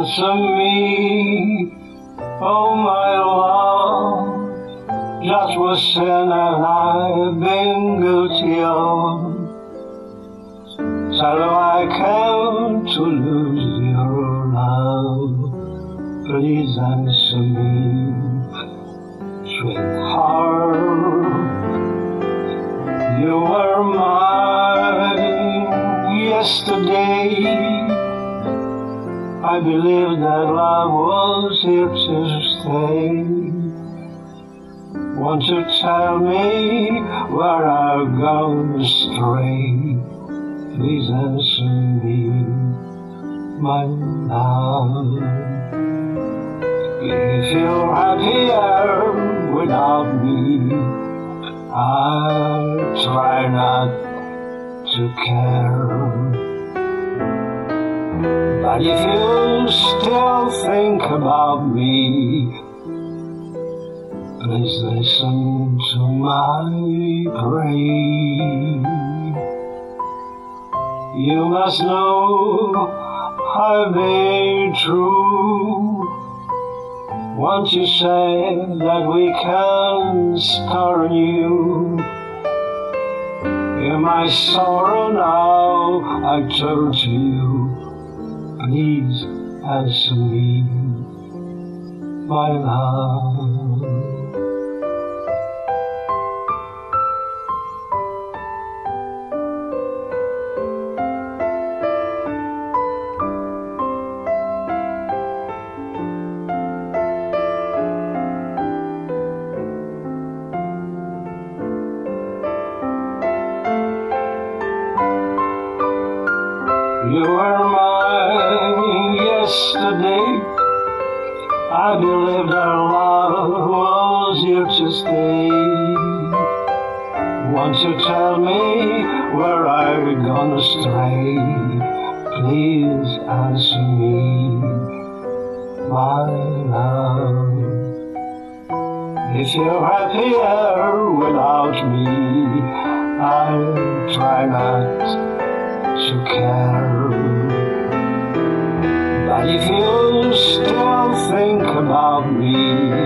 answer me, oh my love, just what sin and I've been guilty of. So I came to lose your love. Please answer me, sweetheart. You were mine yesterday. I believed that love was here to stay. Won't you tell me where I've gone astray? Please answer me, my love. If you're happier without me, I'll try not to care. But if you still think about me, please listen to my prayer. You must know I've been true. Won't you say that we can start anew? In my sorrow now I turn to you. Please answer me, my love. You were mine yesterday. I believed our love was here to stay. Won't you tell me where I've gone astray? Please answer me, my love. If you're happier without me, I'll try not to care. But if you still think about me,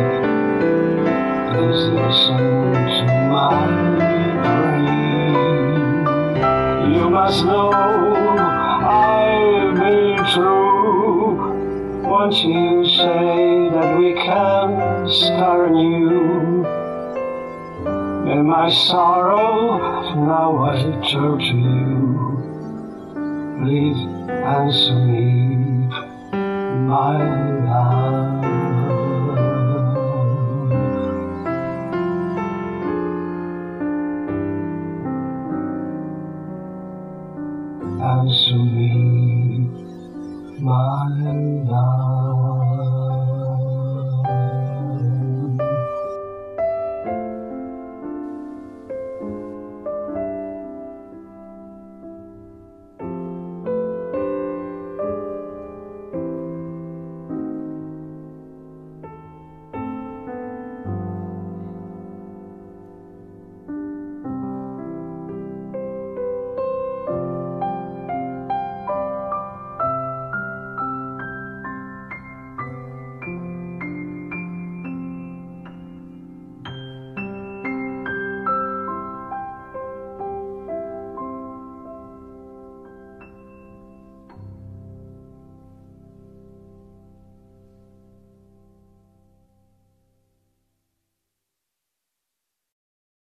please listen to my prayer. You must know I've been true. Won't you say that we can start anew? In my sorrow, now I turn to you. Please answer me, my love. Answer me, my love.